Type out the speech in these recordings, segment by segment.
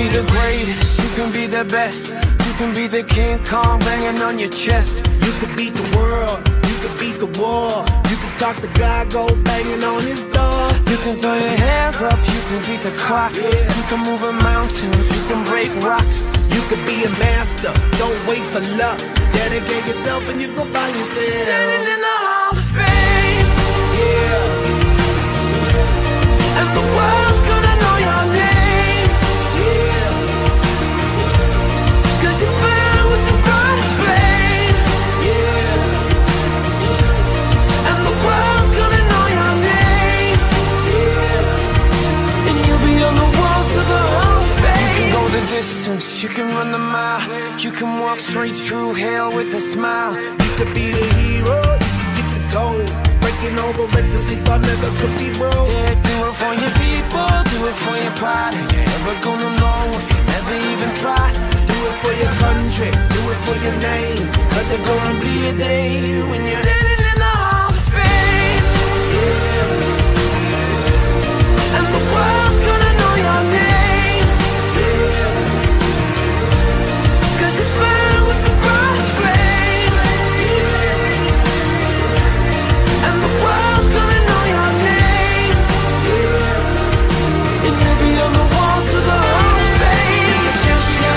be the greatest, you can be the best. You can be the King Kong banging on your chest. You can beat the world, you can beat the war. You can talk to God, go banging on his door. You can throw your hands up, you can beat the clock. You can move a mountain, you can break rocks. You can be a master, don't wait for luck. Dedicate yourself and you gon' find yourself standing in the Hall of Fame. Yeah. And the world's gonna know your name. Yeah. 'Cause you burn with the brightest flame. Yeah. And the world's gonna know your name. Yeah. And you'll be on the walls of the Hall of Fame. You can go the distance, you can run the mile. You can walk straight through hell with a smile. You could be the hero, you can get the gold. Breaking all the records they thought never could be broke. Yeah, do it for your people, do it for your pride. Are you ever gonna know if you never even try? Do it for your country, do it for your name. 'Cause there's gonna be a day when you're standing in the Hall of Fame. Yeah. And the world's gonna know your name. Yeah. 'Cause you burn with the brightest flame. Yeah. And the world's gonna know your name. Yeah. And you'll be on the walls of the Hall of Fame. Be a champion.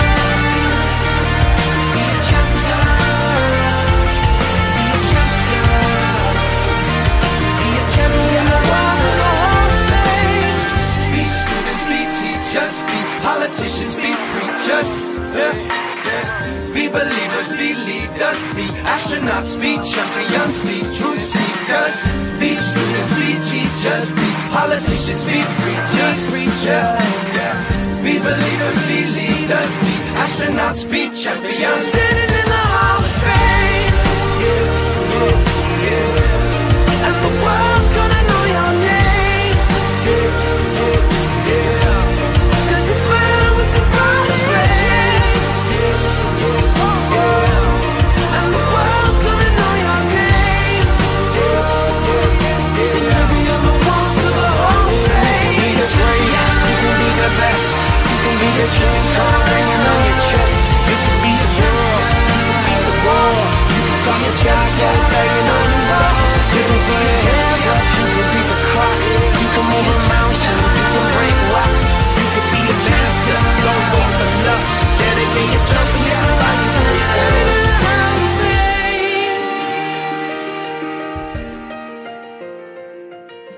Be a champion. Be a champion. Be a champion. The walls of the Hall of Fame. Be students, be teachers, be politicians, be preachers. Be believers, be leaders, be astronauts, be champions, be truth seekers. Be students, be teachers, be politicians, be preachers. Be believers, be leaders, be astronauts, be champions.